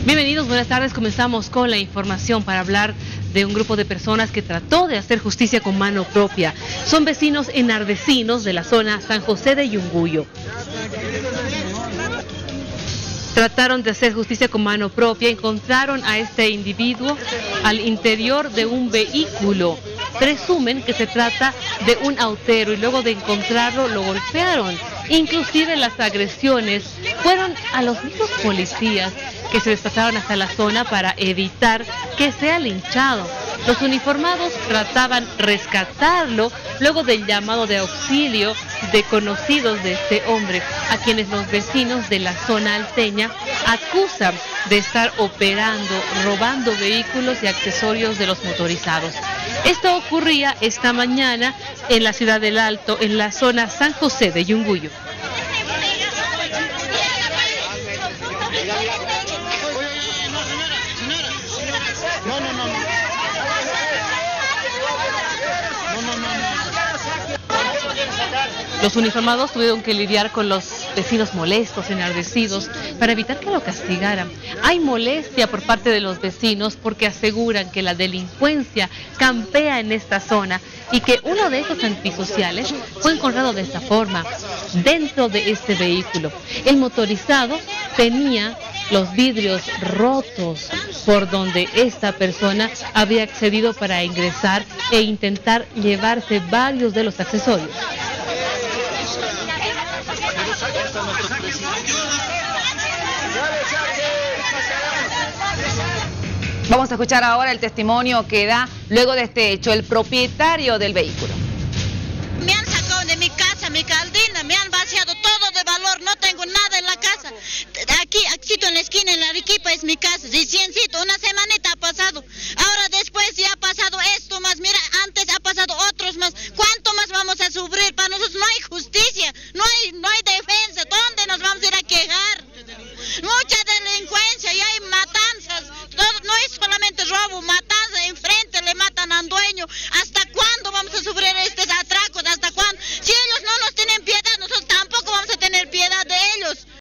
Bienvenidos, buenas tardes. Comenzamos con la información para hablar de un grupo de personas que trató de hacer justicia con mano propia. Son vecinos enardecinos de la zona San José de Yunguyo. Trataron de hacer justicia con mano propia, encontraron a este individuo al interior de un vehículo. Presumen que se trata de un autero y luego de encontrarlo lo golpearon. Inclusive las agresiones fueron a los mismos policías que se desplazaron hasta la zona para evitar que sea linchado. Los uniformados trataban de rescatarlo luego del llamado de auxilio de conocidos de este hombre, a quienes los vecinos de la zona alteña acusan de estar operando, robando vehículos y accesorios de los motorizados. Esto ocurría esta mañana en la ciudad del Alto, en la zona San José de Yunguyo. Los uniformados tuvieron que lidiar con los vecinos molestos, enardecidos, para evitar que lo castigaran. Hay molestia por parte de los vecinos porque aseguran que la delincuencia campea en esta zona y que uno de estos antisociales fue encontrado de esta forma, dentro de este vehículo. El motorizado tenía los vidrios rotos por donde esta persona había accedido para ingresar e intentar llevarse varios de los accesorios. Vamos a escuchar ahora el testimonio que da luego de este hecho el propietario del vehículo. Me han sacado de mi casa, mi caldina, me han vaciado todo de valor, no tengo nada en la casa. Aquí en la esquina, en la Arequipa es mi casa, reciencito, una semanita ha pasado. Ahora de